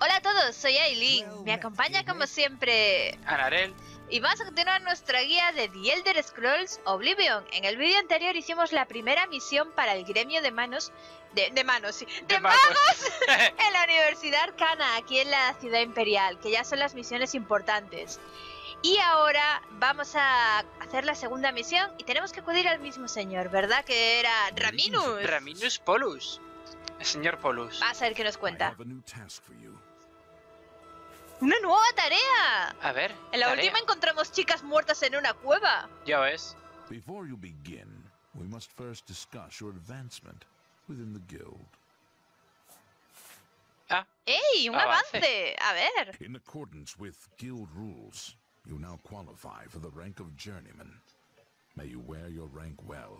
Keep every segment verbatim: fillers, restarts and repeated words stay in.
Hola a todos, soy Aileen. Me acompaña como siempre Anarel. Y vamos a continuar nuestra guía de The Elder Scrolls Oblivion. En el vídeo anterior hicimos la primera misión para el gremio de manos... De, de manos, sí. De, de magos en la Universidad Arcana, aquí en la Ciudad Imperial, que ya son las misiones importantes. Y ahora vamos a hacer la segunda misión y tenemos que acudir al mismo señor, ¿verdad? Que era Raminus. Raminus Polus. El señor Polus. Vamos a ver qué nos cuenta. ¡Una nueva tarea! A ver. En la tarea. última encontramos chicas muertas en una cueva. Ya ves. Before you begin, we must first discuss your advancement within the guild. Ah. ¡Ey! ¡Un avance! avance! A ver. In accordance with guild rules, you now qualify for the rank of journeyman. May you wear your rank well.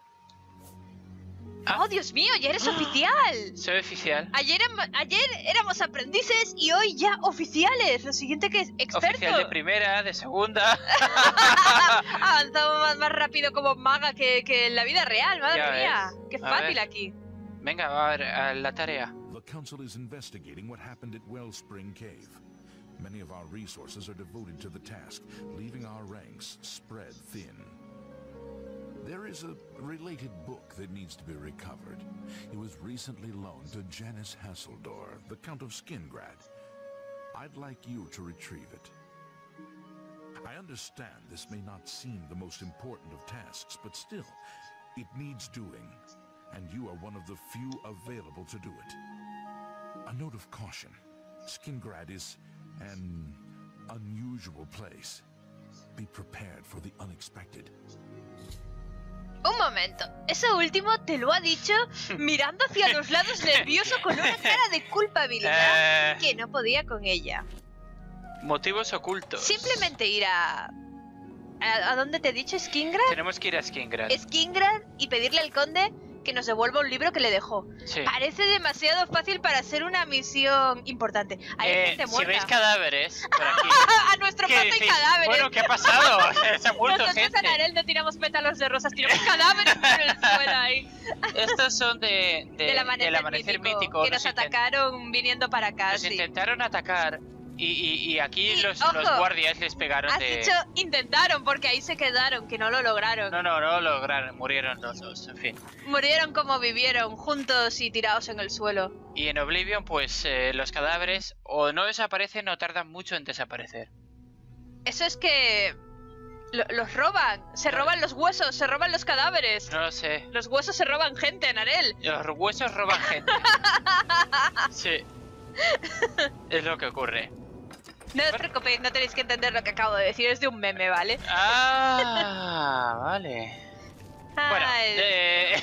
¡Oh, Dios mío! ¡Ya eres oficial! Soy oficial. Ayer, ayer éramos aprendices y hoy ya oficiales. Lo siguiente que es experto. Oficial de primera, de segunda. Avanzamos más, más rápido como maga que, que en la vida real, madre ya mía. Ves. ¡Qué a fácil ver. aquí! Venga, va a ver a la tarea. The council is investigating what happened at Wellspring Cave. Many of our resources are devoted to the task, leaving our ranks spread thin. There is a related book that needs to be recovered. It was recently loaned to Janice Hasseldor, the Count of Skingrad. I'd like you to retrieve it. I understand this may not seem the most important of tasks, but still, it needs doing, and you are one of the few available to do it. A note of caution. Skingrad is an unusual place. Be prepared for the unexpected. Un momento, eso último te lo ha dicho mirando hacia los lados nervioso con una cara de culpabilidad eh... que no podía con ella. Motivos ocultos. Simplemente ir a... ¿A, a dónde te he dicho? ¿Skingrad? Tenemos que ir a Skingrad. Skingrad y pedirle al conde que nos devuelva un libro que le dejó. Sí. Parece demasiado fácil para ser una misión importante. Hay eh, gente muerta. Si veis cadáveres por aquí. A nuestro paso hay decís? cadáveres. Bueno, ¿qué ha pasado? Se ha muerto Nosotros gente. en Arel no tiramos pétalos de rosas, tiramos cadáveres por el suelo ahí. Estos son de, de, del amanecer, del amanecer mítico, mítico, que nos, nos atacaron viniendo para acá. Nos sí. intentaron atacar y, y, y aquí y, los, ojo, los guardias les pegaron has de... dicho intentaron porque ahí se quedaron, que no lo lograron. No, no, no lo lograron, murieron los dos, en fin. Murieron como vivieron, juntos y tirados en el suelo. Y en Oblivion, pues eh, los cadáveres o no desaparecen o tardan mucho en desaparecer. Eso es que... Lo, los roban, se no. roban los huesos, se roban los cadáveres. No lo sé. Los huesos se roban gente, Narel. Los huesos roban gente. Sí. Es lo que ocurre. No os preocupéis, no tenéis que entender lo que acabo de decir, es de un meme, ¿vale? Ah, vale. Bueno, eh...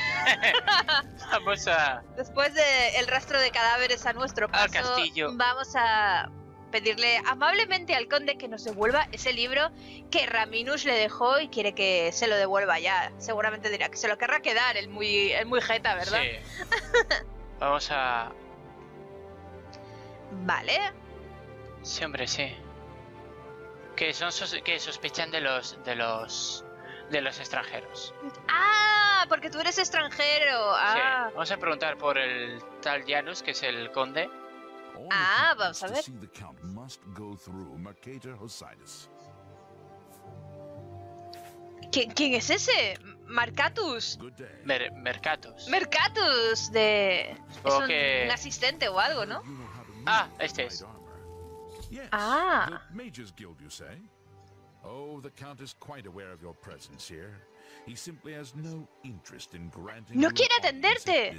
vamos a... Después del de rastro de cadáveres a nuestro paso, al castillo. Vamos a pedirle amablemente al conde que nos devuelva ese libro que Raminus le dejó y quiere que se lo devuelva ya. Seguramente dirá que se lo querrá quedar, el muy, el muy jeta, ¿verdad? Sí. Vamos a... Vale. Sí, hombre, sí. Que son sos que sospechan de los de los de los extranjeros. Ah, porque tú eres extranjero. Ah. Sí. Vamos a preguntar por el tal Janus, que es el conde. Ah, vamos a ver. ¿Quién, quién es ese? Marcatus. Mer Mercatus. Mercatus de... Supongo es un, que... un asistente o algo, ¿no? Ah, este es. Ah. Mages Guild, you say? Oh, the Count is quite aware of your presence here. He simply has no interest in granting no quiere atenderte.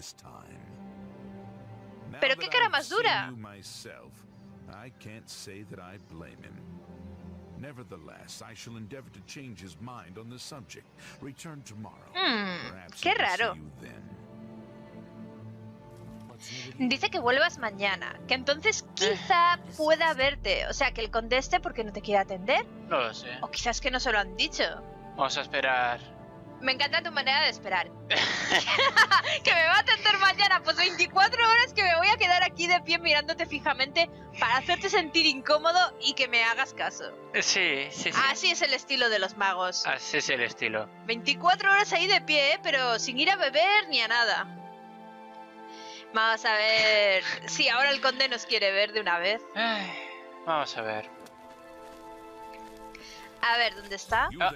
Pero qué cara más dura. I can't say that I blame him. Nevertheless, I shall endeavor to change his mind on the subject. Return tomorrow. Hmm, qué raro. Dice que vuelvas mañana, que entonces quizá pueda verte. O sea, que el conde esté porque no te quiere atender. No lo sé. O quizás que no se lo han dicho. Vamos a esperar. Me encanta tu manera de esperar. Que me va a atender mañana. Pues veinticuatro horas que me voy a quedar aquí de pie mirándote fijamente para hacerte sentir incómodo y que me hagas caso. Sí, sí, sí. Así es el estilo de los magos. Así es el estilo. veinticuatro horas ahí de pie, ¿eh? Pero sin ir a beber ni a nada. Vamos a ver... Sí, ahora el conde nos quiere ver de una vez. Ay, vamos a ver. A ver, ¿dónde está? Ah.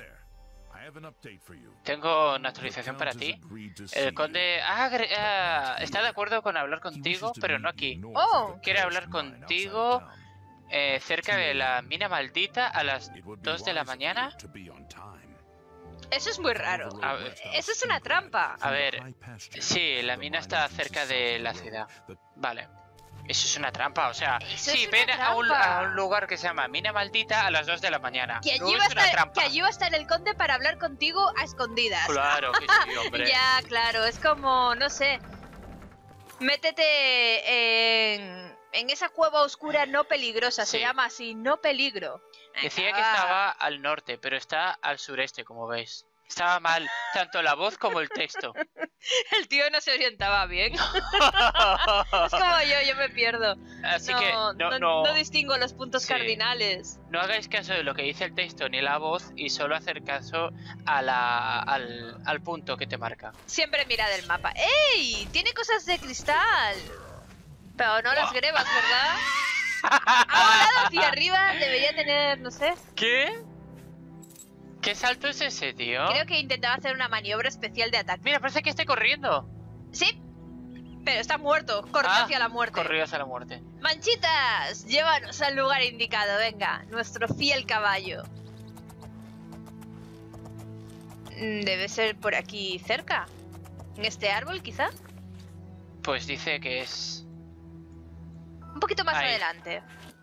Tengo una actualización para ti. El conde ha agre- ah, está de acuerdo con hablar contigo, pero no aquí. Oh. Quiere hablar contigo eh, cerca de la mina maldita a las dos de la mañana. Eso es muy raro. A ver. Eso es una trampa. A ver, sí, la mina está cerca de la ciudad. Vale. Eso es una trampa, o sea, Eso sí, es una ven a un, trampa. a un lugar que se llama Mina Maldita a las dos de la mañana. Que No allí, es va a una estar, trampa. que allí va a estar el conde para hablar contigo a escondidas. Claro que sí, hombre. Ya, claro, es como, no sé. Métete en, en esa cueva oscura no peligrosa, se Sí. llama así, no peligro. Decía Venga, que va. estaba al norte, pero está al sureste, como veis. Estaba mal, tanto la voz como el texto. El tío no se orientaba bien. Es como yo, yo me pierdo. Así no, que no, no, no, no distingo los puntos Sí. cardinales. no hagáis caso de lo que dice el texto ni la voz y solo hacer caso a la, al, al punto que te marca. Siempre mira del mapa. ¡Ey! Tiene cosas de cristal. Pero no las grebas, ¿verdad? Ha volado hacia arriba, debería tener, no sé. ¿Qué? ¿Qué salto es ese, tío? Creo que intentaba hacer una maniobra especial de ataque. Mira, parece que esté corriendo. Sí, pero está muerto. Corre Ah, hacia la muerte. Corrió hacia la muerte. Manchitas, llévanos al lugar indicado, venga. Nuestro fiel caballo. Mm, Debe ser por aquí cerca. ¿En este árbol, quizá? Pues dice que es... Un poquito más Ahí. adelante.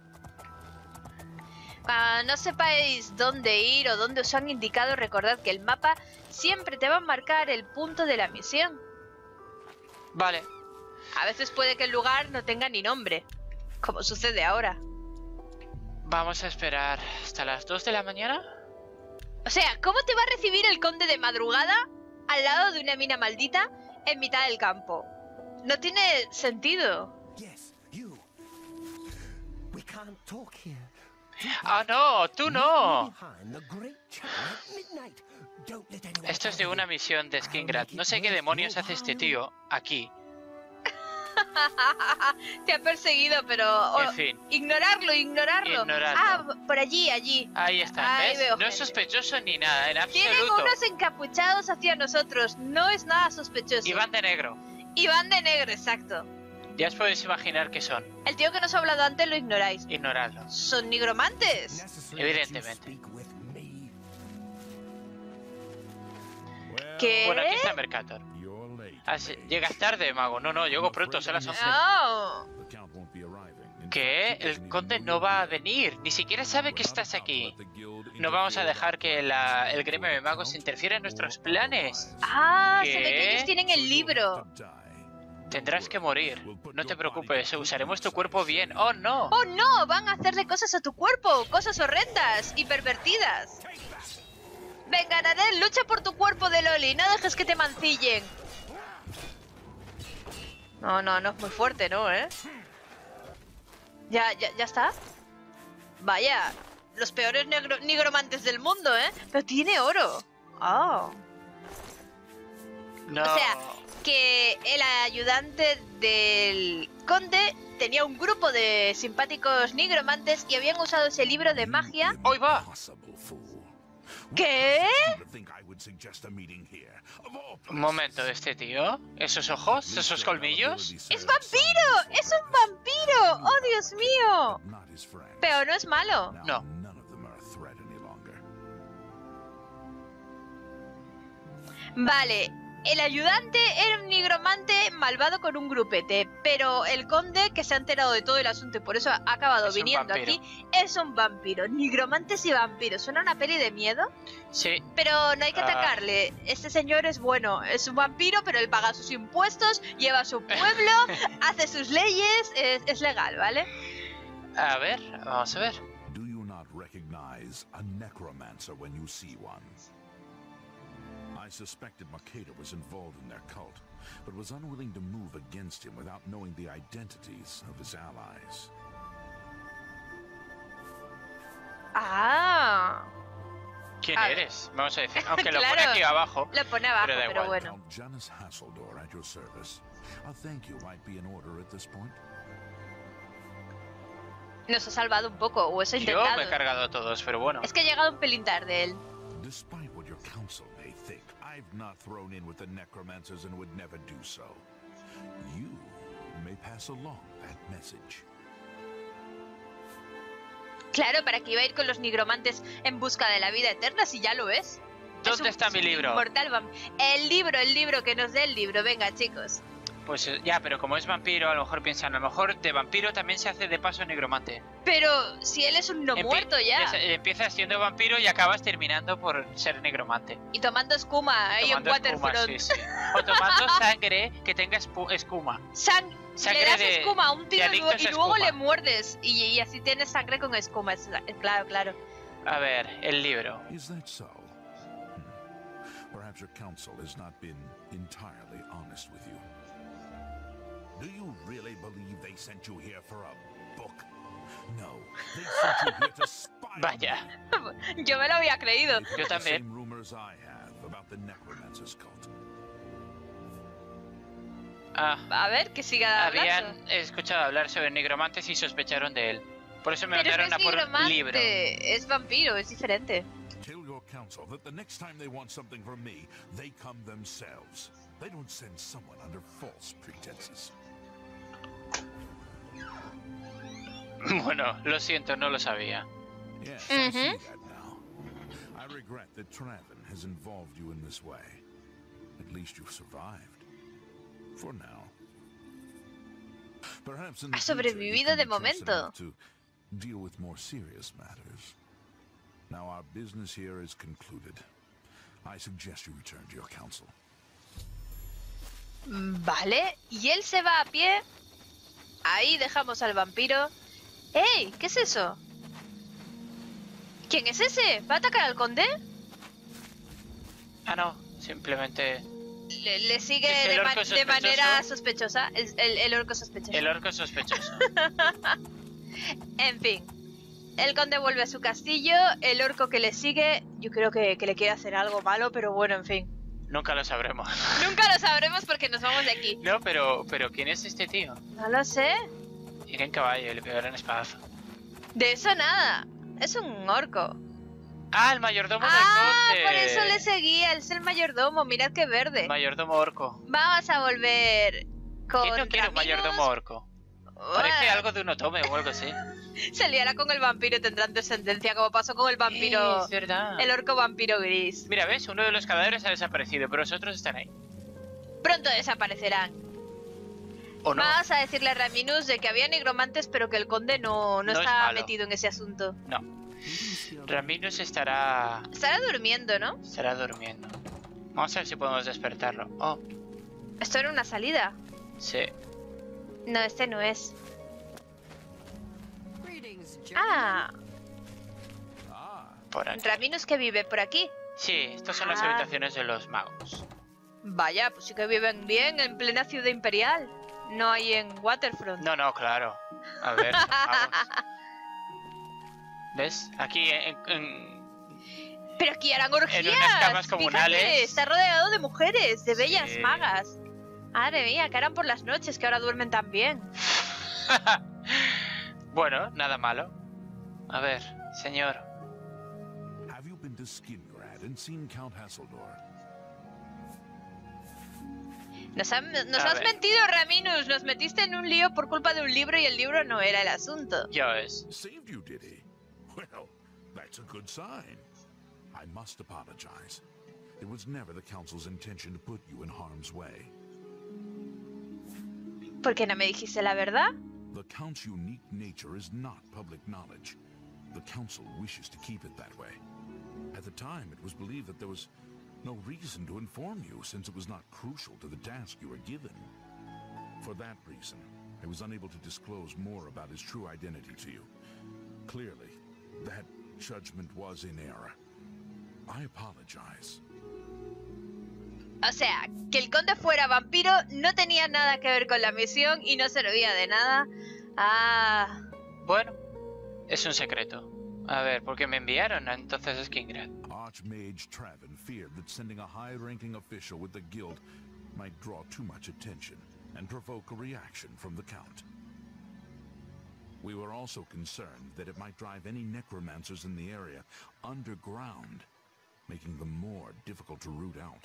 Cuando no sepáis dónde ir o dónde os han indicado, recordad que el mapa siempre te va a marcar el punto de la misión. Vale. A veces puede que el lugar no tenga ni nombre, como sucede ahora. Vamos a esperar hasta las dos de la mañana. O sea, ¿cómo te va a recibir el conde de madrugada al lado de una mina maldita en mitad del campo? No tiene sentido. Yes, you. We can't talk here. ¡Ah, no! ¡Tú no! Behind the great chapel at midnight. Don't let anyone Esto es de trouble una you. misión de Skingrad. No sé qué demonios hace este tío aquí. Te ha perseguido, pero... oh, En fin. ignorarlo, ignorarlo. Ignorarlo. Ah, por allí, allí. Ahí está, Ahí ¿ves? veo No es gente. sospechoso ni nada, en Tienen absoluto. unos encapuchados hacia nosotros. No es nada sospechoso. Y van de negro. Y van de negro, exacto. Ya os podéis imaginar qué son. El tío que nos ha hablado antes lo ignoráis. Ignoradlos. Son nigromantes. Necessary Evidentemente. that you speak with me. ¿Qué? Bueno, aquí está Mercator. You're late. Ah, sí, llegas tarde, mago. No, no, llego pronto, son las once. No. The Count won't be arriving. In ¿Qué? fact, he El doesn't conde even no know va a you're here. venir. Ni siquiera sabe que Without a estás doubt, aquí. let the guild No vamos a interfere dejar que directly la, with el gremio de magos interfiera en nuestros planes. Ah, ¿Qué? se ve que ellos tienen el libro. Tendrás que morir. No te preocupes, usaremos tu cuerpo bien. ¡Oh, no! Oh no, van a hacerle cosas a tu cuerpo, cosas horrendas y pervertidas. Venga, Nadel, lucha por tu cuerpo de Loli, no dejes que te mancillen. No, no, no es muy fuerte, ¿no, eh? Ya, ya, ya está. Vaya, los peores negro nigromantes del mundo, ¿eh? Pero tiene oro. Oh. No. O sea, que el ayudante del conde tenía un grupo de simpáticos nigromantes y habían usado ese libro de magia. ¡Hoy va! Possible fool. ¿Qué? You think I would suggest a meeting here? Of all Un momento, ¿este tío? ¿Esos ojos? ¿Esos colmillos? ¡Es vampiro! ¡Es un vampiro! ¡Oh, Dios mío! Not his friends. Pero no es malo. Now, No. none of them are a threat any longer. Vale, el ayudante era un nigromante malvado con un grupete, pero el conde, que se ha enterado de todo el asunto y por eso ha acabado Es un viniendo vampiro. aquí, es un vampiro. Nigromantes y vampiros. ¿Suena una peli de miedo? Sí. Pero no hay que Ah. atacarle. Este señor es bueno. Es un vampiro, pero él paga sus impuestos, lleva a su pueblo, hace sus leyes. Es, es legal, ¿vale? A ver, vamos a ver. Do you not recognize a necromancer when you see one? I suspected Makeda was involved in their cult, but was unwilling to move against him without knowing the identities of his allies. Ah, ¿Quién A ver. eres? Vamos a decir. Aunque lo pone Claro. aquí abajo. lo pone abajo, Pero da pero, igual. bueno. Count Janus Hasseldor at your service. A thank you might be in order at this point. Nos ha salvado un poco, o eso he Yo intentado. me he cargado a todos, pero bueno. Es que he llegado un pelín tarde él. Despite what your council may think, I've not thrown in with the necromancers and would never do so. You may pass along that message. Claro, ¿para qué iba a ir con los nigromantes en busca de la vida eterna si ya lo es? ¿Dónde Es un- está es mi un libro? inmortal vam- El libro, el libro, que nos dé el libro. Venga, chicos. Pues eh, ya, pero como es vampiro, a lo mejor piensan, a lo mejor de vampiro también se hace de paso negromante. Pero si él es un no Empie- muerto ya. es- eh, Empiezas siendo vampiro y acabas terminando por ser negromante. Y tomando escuma ahí Tomando en escuma, Waterfront. sí, sí. O tomando sangre que tenga espu- escuma. Sang- Sangre le das de- escuma a un tío de y luego, adictos y a luego escuma. le muerdes. Y, y así tienes sangre con escuma. Es- es- claro, claro. A ver, el libro. Is that so? Hmm. Perhaps your council has not been entirely honest with you. Do you really believe they sent you here for a book? No, they sent you here to spy on Vaya. me. Yo me lo había creído. They Yo put the también. same rumors I have about the necromancer's cult. Ah, A ver, que siga hablando. habían escuchado hablar sobre negromantes y sospecharon de él. Por eso me Pero mandaron no a es por un libro. nigromante, es vampiro, es diferente. Tell your council that the next time they want something from me, they come themselves. They don't send someone under false pretenses. Bueno, lo siento, no lo sabía. Yes, I see Mhm. that now. I regret that Traven has involved you in this way. At least you've survived. For now. Perhaps in the Ha future you sobrevivido can de be trusted momento. enough to deal with more serious matters. Now our business here is concluded. I suggest you return to your council. Vale, y él se va a pie. Ahí dejamos al vampiro. ¡Ey! ¿Qué es eso? ¿Quién es ese? ¿Va a atacar al conde? Ah, no, simplemente Le, le sigue ¿Es el de, orco man- de sospechoso? manera sospechosa. El, el- el orco sospechoso. el orco sospechoso. En fin. El conde vuelve a su castillo. El orco que le sigue, yo creo que, que le quiere hacer algo malo, pero bueno, en fin. Nunca lo sabremos. Nunca lo sabremos porque nos vamos de aquí. No, pero, pero ¿quién es este tío? No lo sé. Iré en caballo y le pegaré un espadazo. De eso nada. Es un orco. Ah, el mayordomo Ah, del conde. por eso le seguía. Él es el mayordomo. Mirad qué verde. Mayordomo orco. Vamos a volver con ¿Quién no quiere un Raminus. mayordomo orco? Parece Bueno, algo de un otome o algo así. Se liará con el vampiro y tendrán descendencia, como pasó con el vampiro. Es verdad. El orco vampiro gris. Mira, ¿ves? Uno de los cadáveres ha desaparecido, pero los otros están ahí. Pronto desaparecerán. ¿O no? Vas a decirle a Raminus de que había nigromantes, pero que el conde no, no, No es está malo. metido en ese asunto. No. Raminus estará... Estará durmiendo, ¿no? estará durmiendo. Vamos a ver si podemos despertarlo. Oh, Esto era una salida. sí. No, este no es. Greetings, Ah, Ah, Por aquí. Raminus que vive por aquí. Sí, estas son las Ah. habitaciones de los magos. Vaya, pues sí que viven bien en plena ciudad imperial. No hay en Waterfront. No, no, claro. A ver, vamos. ¿Ves? Aquí en, en- Pero aquí harán orgías. unas camas Fíjate, comunales. está rodeado de mujeres, de bellas Sí. magas. Madre mía, que harán por las noches, que ahora duermen tan bien. Bueno, nada malo. A ver, señor. have you been to Skingrad and seen Count Hasseldor? Nos, han- nos A has ver. mentido, Raminus. Nos metiste en un lío por culpa de un libro y el libro no era el asunto. Yo es. Saved you, did he? Well, that's a good sign. I must apologize. It was never the Council's intention to put you in harm's way. ¿Por qué no me dijiste la verdad? The Count's unique nature is not public knowledge. The Council wishes to keep it that way. At the time, it was believed that there was no reason to inform you, since it was not crucial to the task you were given. For that reason, I was unable to disclose more about his true identity to you. Clearly, that judgment was in error. I apologize. O sea, que el conde fuera vampiro no tenía nada que ver con la misión y no servía de nada. Ah, Bueno, es un secreto. A ver, ¿por qué me enviaron entonces a Skingrad? Archmage Traven feared that sending a high-ranking official with the guild might draw too much attention. and provoke a reaction from the Count. We were also concerned that it might drive any necromancers in the area underground, making them more difficult to root out.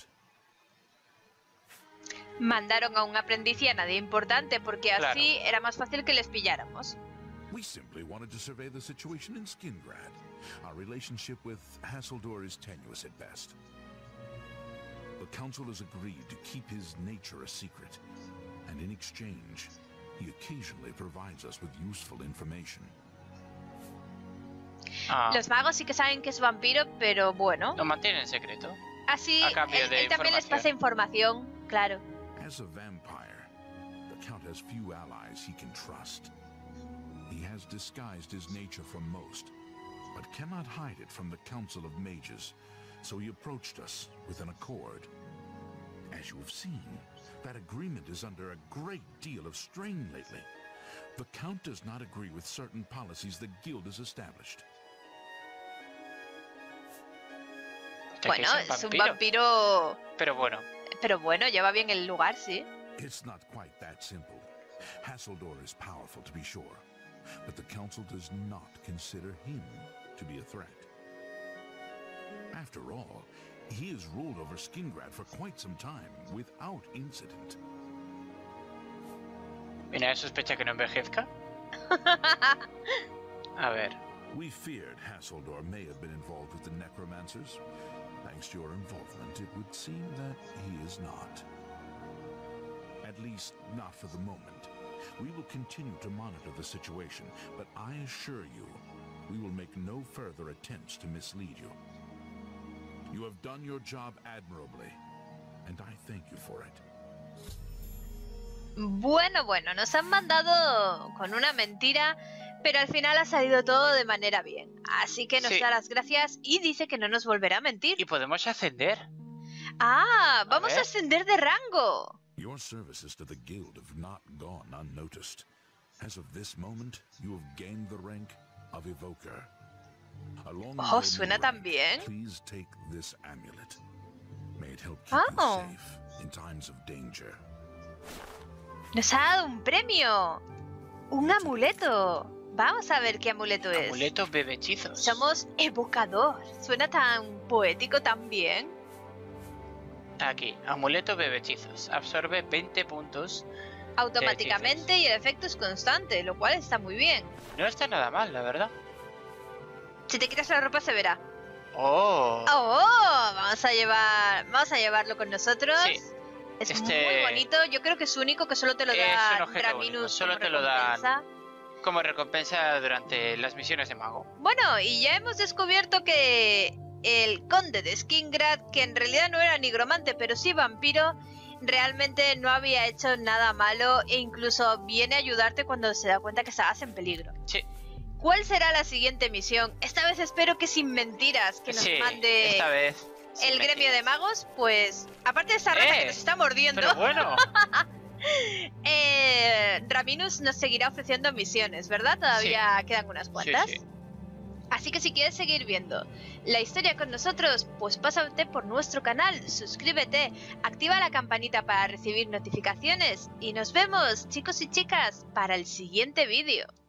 Mandaron a un aprendiz y a nadie importante porque Claro. así era más fácil que les pilláramos. We simply wanted to survey the situation in Skingrad. Our relationship with Hasseldor is tenuous at best. The Council has agreed to keep his nature a secret, and in exchange, he occasionally provides us with useful information. Ah, Los magos sí que saben que es vampiro, pero bueno. lo mantienen en secreto. Así a cambio él, de él también les pasa información, claro. As a vampire, the Count has few allies he can trust. He has disguised his nature from most, but cannot hide it from the Council of Mages, so he approached us with an accord. As you have seen, that agreement is under a great deal of strain lately. The Count does not agree with certain policies the Guild has established. O sea, que Bueno, es un es un vampiro. vampiro, Pero bueno, pero bueno, lleva bien el lugar, sí. It's not quite that simple. Hasseldor is powerful, to be sure, but the Council does not consider him to be a threat. After all, he has ruled over Skingrad for quite some time, without incident. ¿viene de sospecha que no envejezca? A ver, We feared Hasseldor may have been involved with the Necromancers. Thanks to your involvement, it would seem that he is not. At least, not for the moment. We will continue to monitor the situation, but I assure you, we will make no further attempts to mislead you. You have done your job admirably, and I thank you for it. Bueno, bueno, nos han mandado con una mentira, pero al final ha salido todo de manera bien. Así que nos Sí. da las gracias y dice que no nos volverá a mentir. y podemos ascender. Ah, vamos a ver. ascender de rango. Your services to the Guild have not gone unnoticed. As of this moment, you have gained the rank of Evoker. Along Oh, your new suena rank, tan bien. Please take this amulet. May it help keep Oh. you safe in times of danger. Nos ha dado un premio. Un amuleto. Vamos a ver qué amuleto es. Amuletos bebechizos. Somos evocador. Suena tan poético también. Aquí, amuleto bebechizos. Absorbe veinte puntos. Automáticamente y el efecto es constante, lo cual está muy bien. No está nada mal, la verdad. Si te quitas la ropa se verá. Oh, Oh, vamos a llevar, vamos a llevarlo con nosotros. Sí. Es Este- muy bonito. Yo creo que es único, que solo te lo Es da un objeto Draminus único, solo como te lo dan. recompensa. como recompensa durante las misiones de mago. Bueno, y ya hemos descubierto que el conde de Skingrad, que en realidad no era nigromante, pero sí vampiro, realmente no había hecho nada malo e incluso viene a ayudarte cuando se da cuenta que estás en peligro. Sí, ¿Cuál será la siguiente misión? Esta vez espero que sin mentiras, que nos sí, mande esta vez. sin el gremio mentiras. de magos, pues aparte de esa rata Eh, que nos está mordiendo, Pero bueno, eh, Draminus nos seguirá ofreciendo misiones, ¿verdad? Todavía quedan unas cuantas. sí. Así que si quieres seguir viendo la historia con nosotros, pues pásate por nuestro canal, suscríbete, activa la campanita para recibir notificaciones y nos vemos, chicos y chicas, para el siguiente vídeo.